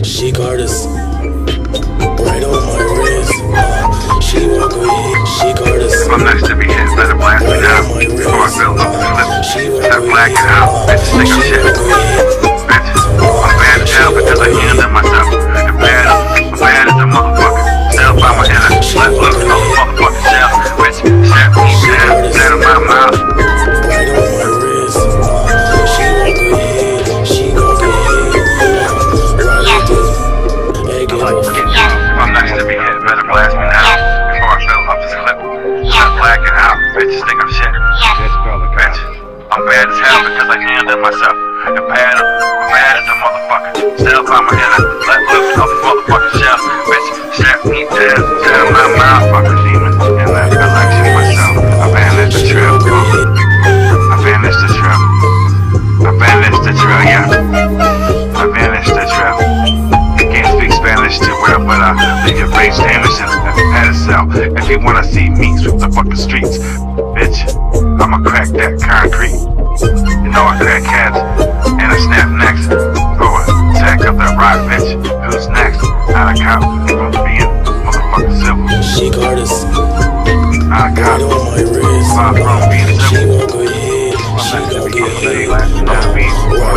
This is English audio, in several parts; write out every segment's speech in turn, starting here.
She got us right on my wrist. She walk with she got us. If I'm next to be hit, better blast me now before I feel up the flip. Start blacking out, bitches think I'm shit. Bitch, I'm bad as hell because I handle myself. And I'm bad as a motherfucker. Still by my inner, let loose on the motherfucking shell. Bitch, set me down, set in my mouth. Right on my wrist. She walk with she gon' get hit. Right with hey, get off. If I'm next to be hit, better blast me now before I feel up this clip. Start blacking out, bitches think I'm shit. Bitch, I'm bad as hell because I handle myself. And bad as a motherfucker. Still by my inner, let loose on the motherfucking shell. Bitch, set me down, set in my mouth, fuck a demon. And I collection myself. I banished the trail. I banished the trail. I banished the trail, yeah. I banished the trail. Can't speak Spanish too well, but I leave your brain damaged in a pedestal. If you wanna see me sweep the fucking streets, bitch, I'ma crack that concrete. You know I crack heads and I snap necks. Throw a sack up that rock, bitch. Who's next? Not a cop from being motherfucking civil. She got us Not a cop right on my wrist. far from being She civil. walk with she gon' get hit. I'ma leave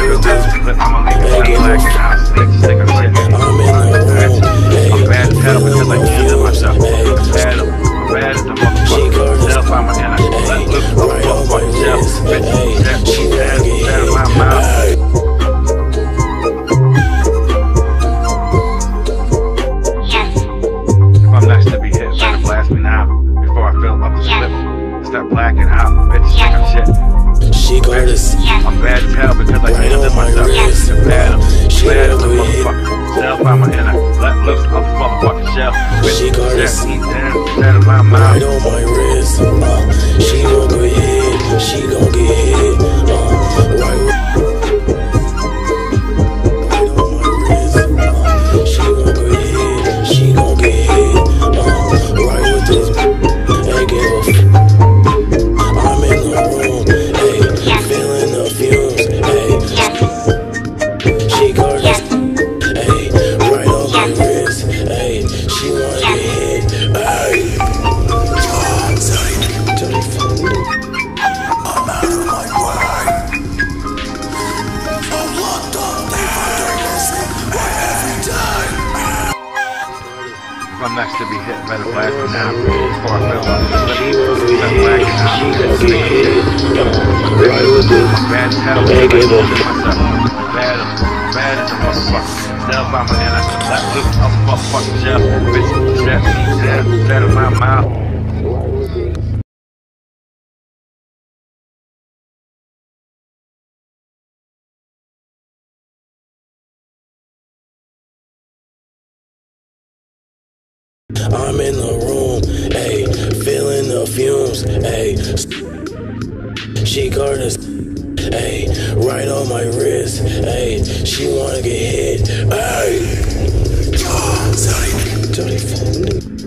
it black and out. Stick a shit. I'm in the room. I'm bad as hell because I handle myself. I'm bad as a motherfucker. Still by my inner, let loose on the motherfucking shell. Bitch, set me down, set in my mouth. If I'm next to be hit, better blast me now before I fill up the slip. Start blacking out, bitches think I'm shit. She got us I'm bad as hell because I handle myself. And bad as a motherfucker. Still by my inner, let loose on the motherfucking shell. She got Bitch, us set me down, set in my mouth. right on my wrist. She gon' get hit. She gon' get hit. Right on my wrist. She gon' get hit. She gon' get hit. Right with this. Hey, get off. I'm in the room. Hey, feeling the fumes. Hey, she got us. Hey, right on my wrist. Hey, she wanna get hit. Hey. I'm out of my mind. I'm locked up. They find every time. If I'm next to be hit, better blast me now before I feel up the slip. Start blacking out, bitches think I'm shit. I'm bad as hell because I handle myself. Bad as a motherfucker. Still by my inner, let loose on the motherfucking shell. Bitch, set me down, set in my mouth. I'm in the room, ayy, feeling the fumes, ayy. She got us, ayy, right on my wrist, ayy. She wanna get hit, ayy.